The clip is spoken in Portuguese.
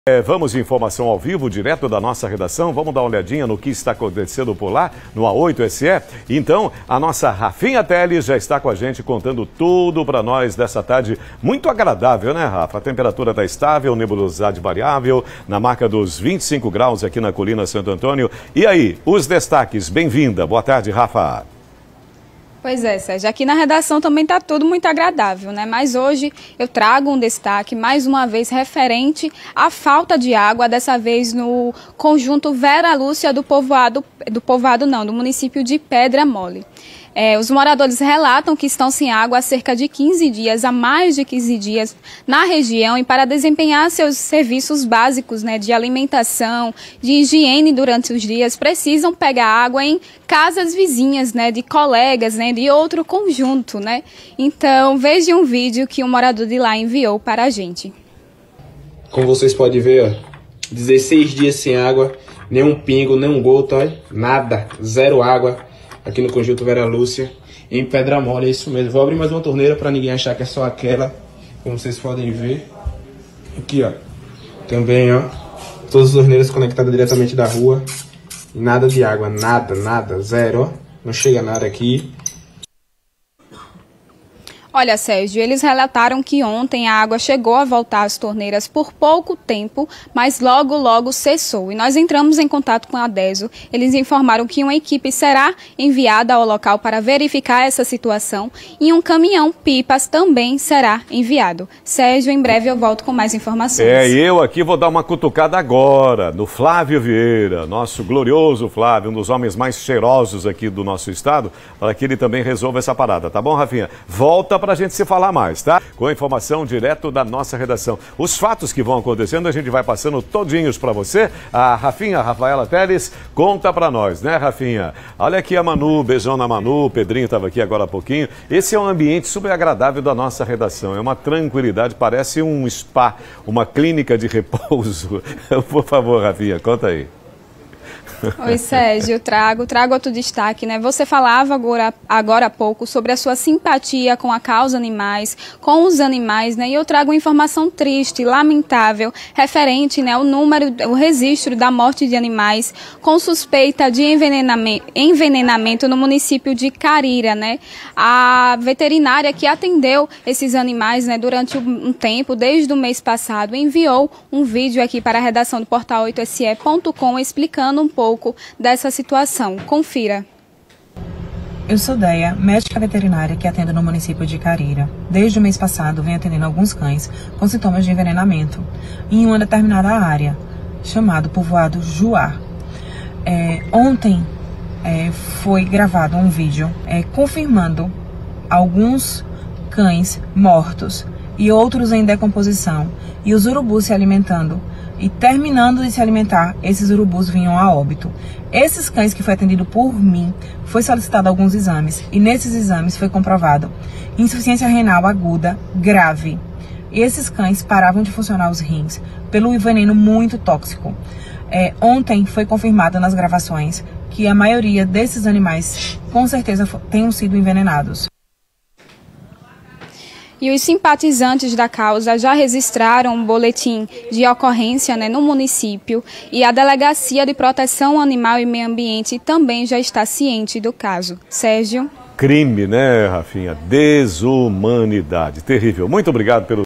Vamos de informação ao vivo, direto da nossa redação. Vamos dar uma olhadinha no que está acontecendo por lá, no A8SE. Então, a nossa Rafinha Teles já está com a gente, contando tudo para nós dessa tarde muito agradável, né, Rafa? A temperatura está estável, nebulosidade variável, na marca dos 25 graus aqui na Colina Santo Antônio. E aí, os destaques. Bem-vinda. Boa tarde, Rafa. Pois é, Sérgio, aqui na redação também está tudo muito agradável, né? Mas hoje eu trago um destaque, mais uma vez, referente à falta de água, dessa vez no conjunto Vera Lúcia do município de Pedra Mole. Os moradores relatam que estão sem água há cerca de 15 dias, há mais de 15 dias na região, e para desempenhar seus serviços básicos, né, de alimentação, de higiene durante os dias, precisam pegar água em casas vizinhas, né, de colegas, né, de outro conjunto, né? Então, veja um vídeo que um morador de lá enviou para a gente. Como vocês podem ver, ó, 16 dias sem água, nem um pingo, nem um gota, ó, nada, zero água. Aqui no conjunto Vera Lúcia, em Pedra Mole, é isso mesmo. Vou abrir mais uma torneira para ninguém achar que é só aquela, como vocês podem ver. Aqui, ó, também, ó, todas as torneiras conectadas diretamente da rua. Nada de água, nada, zero, ó. Não chega nada aqui. Olha, Sérgio, eles relataram que ontem a água chegou a voltar às torneiras por pouco tempo, mas logo cessou. E nós entramos em contato com a DESO. Eles informaram que uma equipe será enviada ao local para verificar essa situação e um caminhão-pipas também será enviado. Sérgio, em breve eu volto com mais informações. E eu aqui vou dar uma cutucada agora no Flávio Vieira, nosso glorioso Flávio, um dos homens mais cheirosos aqui do nosso estado, para que ele também resolva essa parada, tá bom, Rafinha? Volta para a gente se falar mais, tá? Com a informação direto da nossa redação. Os fatos que vão acontecendo, a gente vai passando todinhos para você. A Rafinha, a Rafaela Teles, conta para nós, né, Rafinha? Olha aqui a Manu, beijão na Manu, o Pedrinho estava aqui agora há pouquinho. Esse é um ambiente super agradável da nossa redação. É uma tranquilidade, parece um spa, uma clínica de repouso. Por favor, Rafinha, conta aí. Oi, Sérgio, trago outro destaque, né? Você falava agora há pouco sobre a sua simpatia com a causa animais, com os animais, né? E eu trago uma informação triste, lamentável, referente, né, ao o registro da morte de animais com suspeita de envenenamento no município de Carira, né? A veterinária que atendeu esses animais, né, durante um tempo, desde o mês passado, enviou um vídeo aqui para a redação do portal 8se.com explicando um pouco dessa situação. Confira. Eu sou Deia, médica veterinária que atendo no município de Carira. Desde o mês passado, venho atendendo alguns cães com sintomas de envenenamento em uma determinada área, chamado povoado Juá. Ontem foi gravado um vídeo confirmando alguns cães mortos e outros em decomposição, e os urubus se alimentando. E terminando de se alimentar, esses urubus vinham a óbito. Esses cães que foi atendido por mim, foi solicitado alguns exames, e nesses exames foi comprovado insuficiência renal aguda grave. E esses cães paravam de funcionar os rins pelo veneno muito tóxico. Ontem foi confirmado nas gravações que a maioria desses animais com certeza tenham sido envenenados. E os simpatizantes da causa já registraram um boletim de ocorrência, né, no município, e a Delegacia de Proteção Animal e Meio Ambiente também já está ciente do caso. Sérgio? Crime, né, Rafinha? Desumanidade. Terrível. Muito obrigado pelo